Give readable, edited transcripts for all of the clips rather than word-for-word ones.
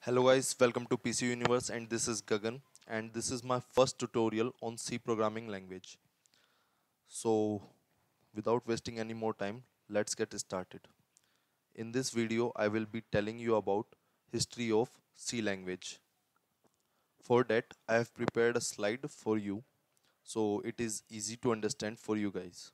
Hello guys, welcome to PC Universe and this is Gagan and this is my first tutorial on C programming language. So without wasting any more time, let's get started. In this video, I will be telling you about history of C language. For that, I have prepared a slide for you so it is easy to understand for you guys.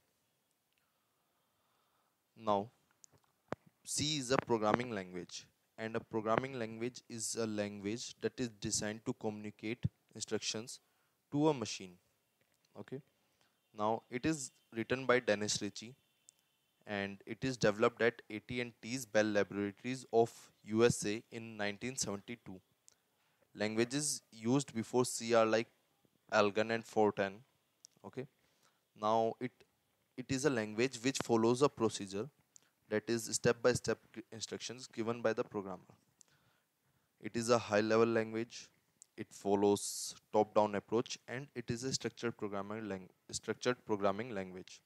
Now, C is a programming language and a programming language is a language that is designed to communicate instructions to a machine. Okay. Now it is written by Dennis Ritchie and it is developed at AT&T's Bell Laboratories of USA in 1972. Languages used before C are like Algon and Fortran. Okay. Now it is a language which follows a procedure that is step by step instructions given by the programmer. It is a high level language. It follows top down approach and it is a structured programming language.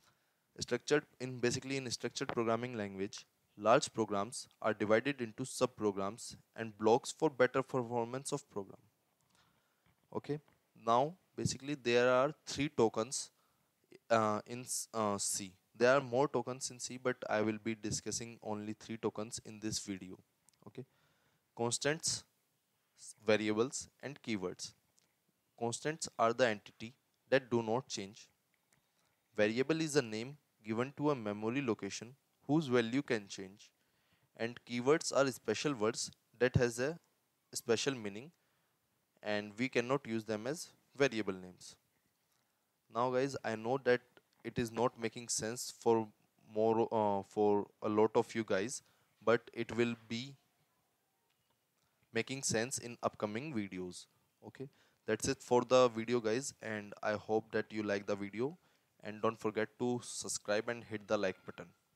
In structured programming language, large programs are divided into subprograms and blocks for better performance of program. Okay. Now basically there are three tokens in C. There are more tokens in C, but I will be discussing only three tokens in this video. Okay. Constants, variables, and keywords. Constants are the entity that do not change. Variable is a name given to a memory location whose value can change. And keywords are special words that has a special meaning and we cannot use them as variable names. Now guys, I know that it is not making sense for a lot of you guys, but it will be making sense in upcoming videos. Okay, that's it for the video guys, and I hope that you like the video and don't forget to subscribe and hit the like button.